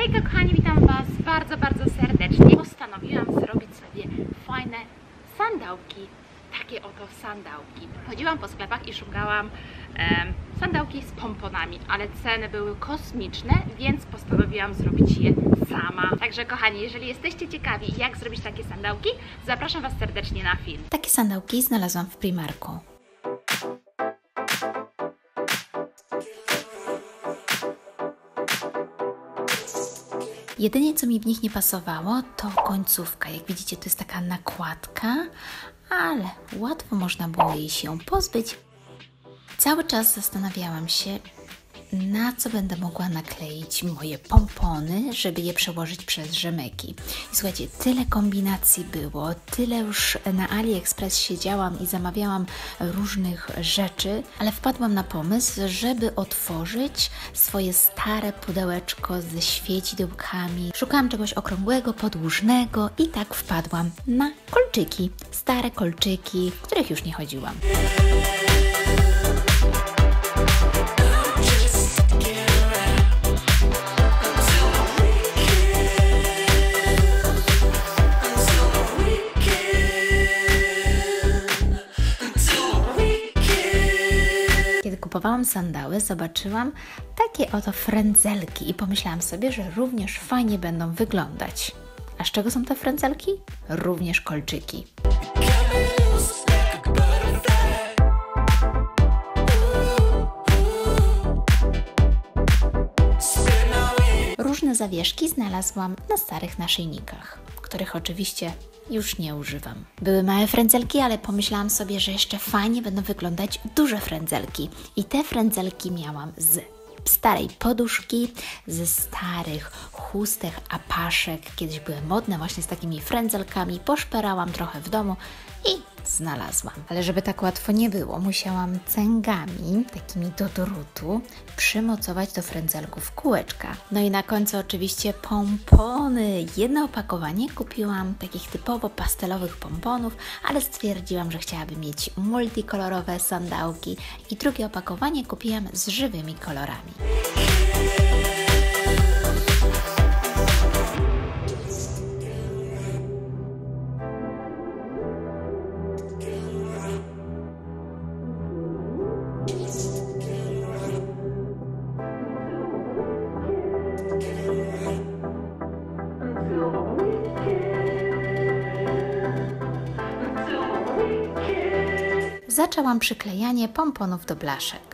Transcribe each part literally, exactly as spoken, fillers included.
Hejka kochani, witam Was bardzo, bardzo serdecznie. Postanowiłam zrobić sobie fajne sandałki, takie oto sandałki. Chodziłam po sklepach i szukałam e, sandałki z pomponami, ale ceny były kosmiczne, więc postanowiłam zrobić je sama. Także kochani, jeżeli jesteście ciekawi, jak zrobić takie sandałki, zapraszam Was serdecznie na film. Takie sandałki znalazłam w Primarku. Jedynie co mi w nich nie pasowało, to końcówka. Jak widzicie, to jest taka nakładka, ale łatwo można było jej się pozbyć. Cały czas zastanawiałam się, na co będę mogła nakleić moje pompony, żeby je przełożyć przez rzemyki. I słuchajcie, tyle kombinacji było, tyle już na AliExpress siedziałam i zamawiałam różnych rzeczy, ale wpadłam na pomysł, żeby otworzyć swoje stare pudełeczko ze świecidełkami. Szukałam czegoś okrągłego, podłużnego i tak wpadłam na kolczyki. Stare kolczyki, w których już nie chodziłam. Kiedy kupowałam sandały, zobaczyłam takie oto frędzelki i pomyślałam sobie, że również fajnie będą wyglądać. A z czego są te frędzelki? Również kolczyki. Różne zawieszki znalazłam na starych naszyjnikach, których oczywiście już nie używam. Były małe frędzelki, ale pomyślałam sobie, że jeszcze fajnie będą wyglądać duże frędzelki. I te frędzelki miałam z starej poduszki, ze starych chustek, apaszek. Kiedyś były modne właśnie z takimi frędzelkami. Poszperałam trochę w domu i znalazłam. Ale żeby tak łatwo nie było, musiałam cęgami, takimi do drutu, przymocować do frędzelków kółeczka. No i na końcu oczywiście pompony. Jedno opakowanie kupiłam takich typowo pastelowych pomponów, ale stwierdziłam, że chciałabym mieć multikolorowe sandałki i drugie opakowanie kupiłam z żywymi kolorami. Zaczęłam przyklejanie pomponów do blaszek.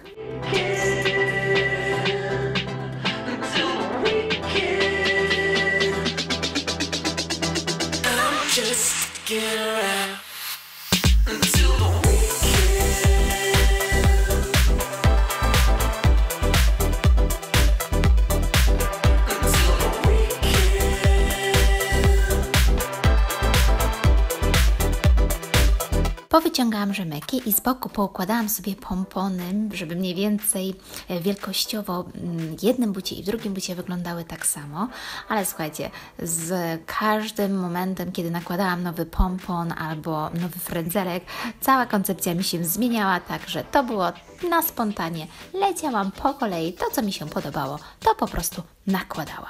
Powyciągałam rzemyki i z boku poukładałam sobie pompony, żeby mniej więcej wielkościowo w jednym bucie i w drugim bucie wyglądały tak samo. Ale słuchajcie, z każdym momentem, kiedy nakładałam nowy pompon albo nowy frędzelek, cała koncepcja mi się zmieniała, także to było na spontanie. Leciałam po kolei, to co mi się podobało, to po prostu nakładałam.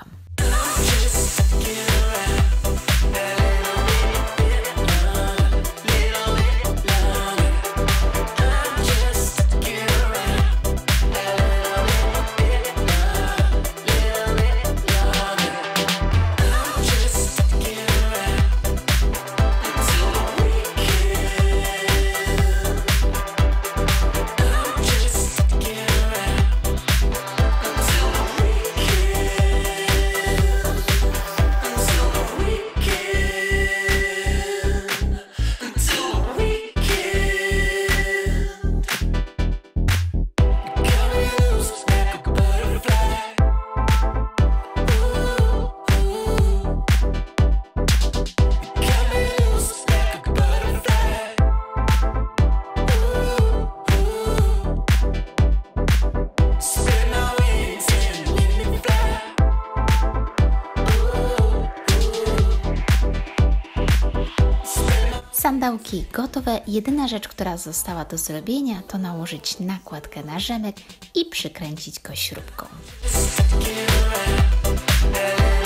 Sandałki gotowe. Jedyna rzecz, która została do zrobienia, to nałożyć nakładkę na rzemek i przykręcić go śrubką.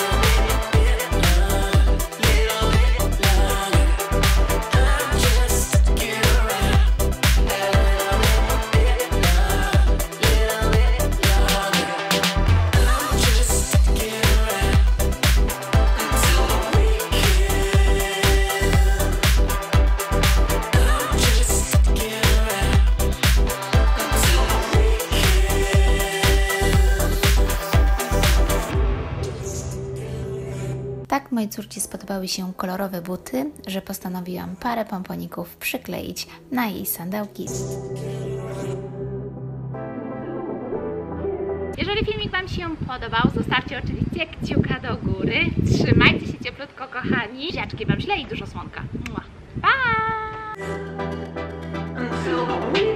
Tak mojej córce spodobały się kolorowe buty, że postanowiłam parę pomponików przykleić na jej sandałki. Jeżeli filmik Wam się podobał, zostawcie oczywiście kciuka do góry. Trzymajcie się cieplutko, kochani. Buziaczki Wam źle i dużo słonka. Mua. Pa!